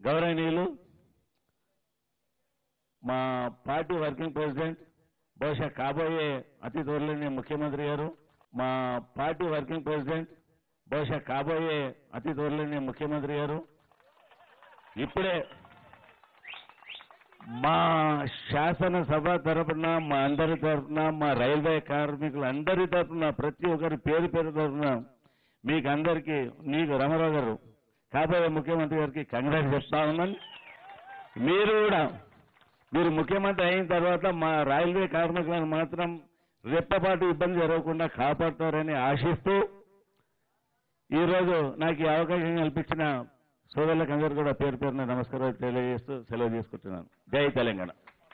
గౌరవనీయులు మా party working president బహుశా కాబోయే అతి త్వరలోనే ముఖ్యమంత్రి గారు మా పార్టీ వర్కింగ్ ప్రెసిడెంట్ బహుశా కాబోయే అతి త్వరలోనే ముఖ్యమంత్రి గారు ఇప్పుడే మా శాసనసభ తరపున మా అందరి తరపున మా రైల్వే కార్మికులందరి తరపున ప్రతి ఒక్కరి పేరు తరపున మీకు అందరికీ నీకు రామారావు గారు కాబోయే ముఖ్యమంత్రి గారికి కంగ్రాట్స్ చెప్తా ఉన్నాను. మీరు ముఖ్యమంత్రి అయిన తర్వాత మా రైల్వే కార్మికులను మాత్రం రెప్పపాటు ఇబ్బంది జరగకుండా కాపాడతారని ఆశిస్తూ ఈరోజు నాకు ఈ అవకాశం కల్పించిన సోదరులకు అందరూ కూడా పేరు పేరున నమస్కారాలు తెలియజేస్తూ సెలవు తీసుకుంటున్నాను. జై తెలంగాణ.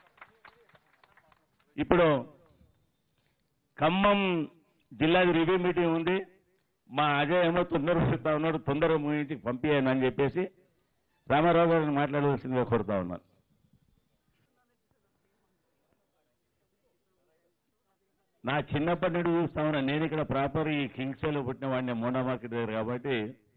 ఇప్పుడు ఖమ్మం జిల్లాది రివ్యూ మీటింగ్ ఉంది. మా అజయ్ ఏమో తొందరగా ఉన్నాడు, తొందరగా మీ ఇంటికి పంపించాను అని చెప్పేసి రామారావు గారిని మాట్లాడవలసిందిగా కోరుతా ఉన్నాను. నా చిన్నప్పటి నుండి చూస్తా ఉన్నా. నేను ఇక్కడ ప్రాపర్ ఈ కింగ్స్లో పుట్టిన వాడిని, మోనా మార్కెట్ దగ్గర. కాబట్టి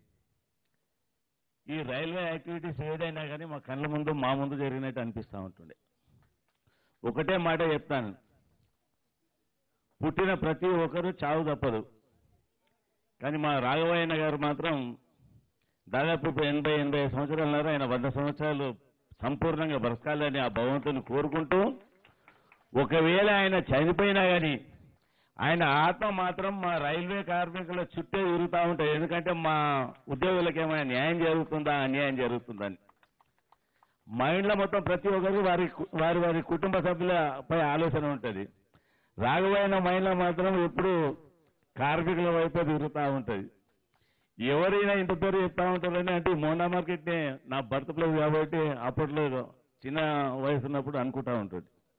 ఈ రైల్వే యాక్టివిటీస్ ఏదైనా కానీ మా కళ్ళ ముందు మా ముందు జరిగినట్టు అనిపిస్తూ ఉంటుండే. ఒకటే మాట చెప్తాను, పుట్టిన ప్రతి ఒక్కరూ చావు తప్పదు. కానీ మా రాఘవయ్య గారు మాత్రం దాదాపు 80 సంవత్సరాలున్నారు. ఆయన 100 సంవత్సరాలు సంపూర్ణంగా బ్రతకాలని ఆ భగవంతుని కోరుకుంటూ, ఒకవేళ ఆయన చనిపోయినా కానీ ఆయన ఆత్మ మాత్రం మా రైల్వే కార్మికుల చుట్టే తిరుగుతూ ఉంటాయి. ఎందుకంటే మా ఉద్యోగులకు ఏమైనా న్యాయం జరుగుతుందా, అన్యాయం జరుగుతుందని మైండ్లో మొత్తం ప్రతి ఒక్కరికి వారి కుటుంబ సభ్యులపై ఆలోచన ఉంటుంది. రాఘవైన మైండ్లో మాత్రం ఎప్పుడు కార్మికుల వైపే తిరుగుతూ ఉంటుంది. ఎవరైనా ఇంత పేరు చెప్తా ఉంటారని అంటే మోనా మార్కెట్నే నా బర్త్ ప్లేస్ కాబట్టి అప్పట్లో చిన్న వయసు ఉన్నప్పుడు అనుకుంటా ఉంటుంది.